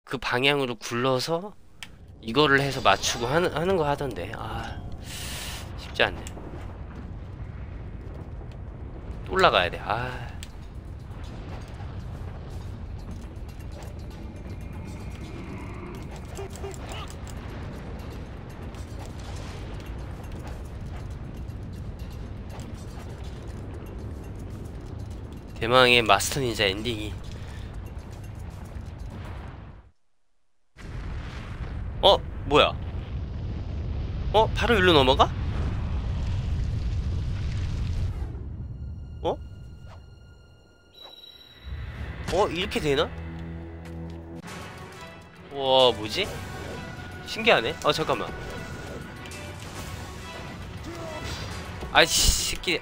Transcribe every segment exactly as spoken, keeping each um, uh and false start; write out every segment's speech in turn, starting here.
그 방향으로 굴러서 이거를 해서 맞추고 하는, 하는 거 하던데. 아, 쉽지 않네. 또 올라가야 돼. 아. 대망의 마스터 닌자 엔딩이. 어? 뭐야? 어? 바로 일로 넘어가? 어? 어? 이렇게 되나? 와, 뭐지? 신기하네. 어, 잠깐만. 아이씨, 새끼.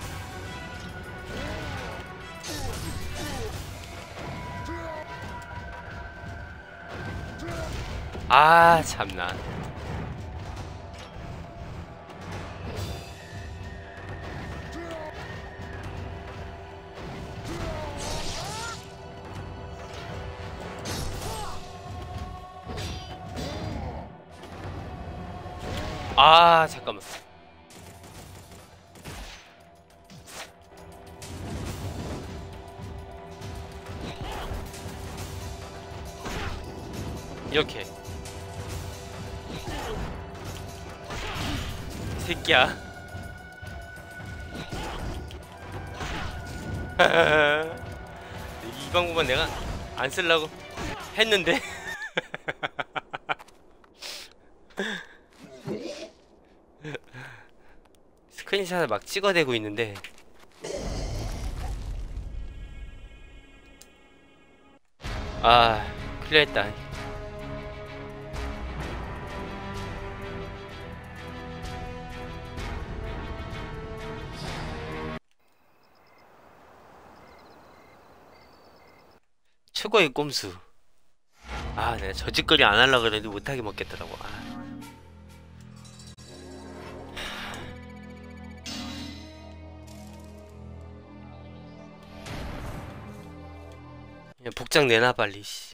아, 참나. 아, 잠깐만. 이렇게. 이 새끼야. 이 방법은 내가 안 쓰려고 했는데. 스크린샷을 막 찍어대고 있는데. 아, 클리어했다. 최고의 꼼수. 아, 내가 저 짓거리 안 하려고 그랬는데 못하게 먹겠더라고. 아. 그냥 복장 내놔 빨리. 씨.